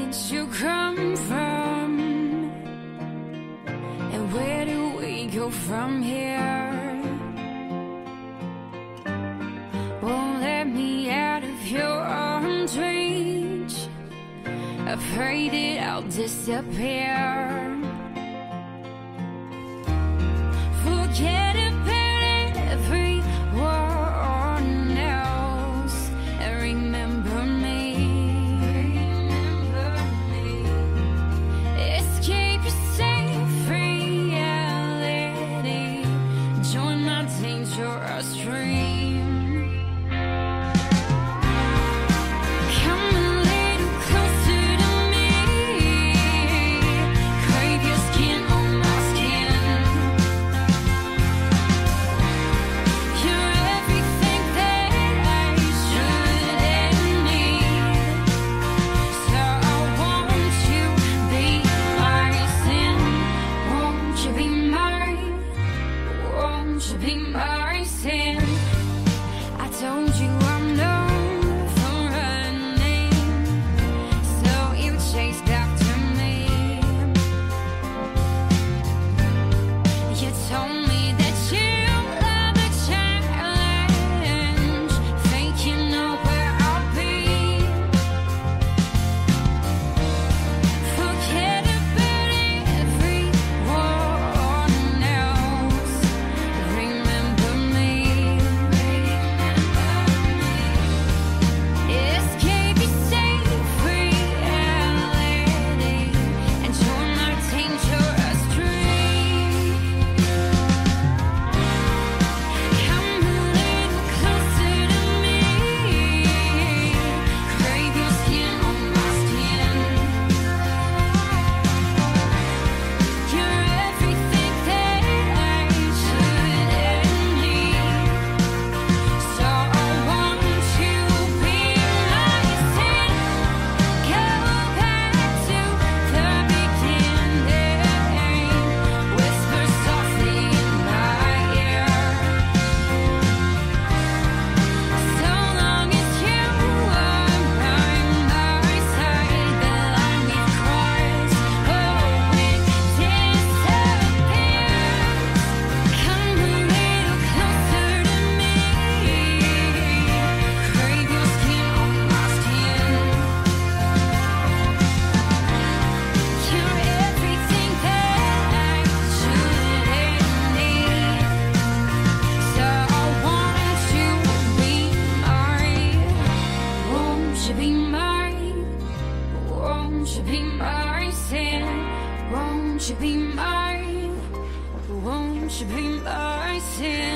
you come from? And where do we go from here? Won't let me out of your arms reach. Afraid that I'll disappear. Forget about everyone else and remember me. Escape your safe reality. Join my dangerous dream. Come a little closer to me. Crave your skin on my skin. You're everything that I should and need. So I want you be my sin. Won't you be mine? Won't you be my sin? I told you I'm known for running, so you chased after me. You told me that you love a challenge, think you know where I'll be. Forget about everyone else. Remember me. Escape your safe reality and join my dangerous dream. Come a little closer to me. Crave your skin on my skin. You're everything that I should and need. So I want you be my sin. Go back to the beginning. Whisper softly in my ear. So long as you are by my side, the line we cross, oh, it disappears. Come a little closer to me. Crave your skin on my skin. You're everything that I should and need. So I want you be mine. Won't you be mine? Won't you be my sin? Won't you be mine? Won't you be my sin?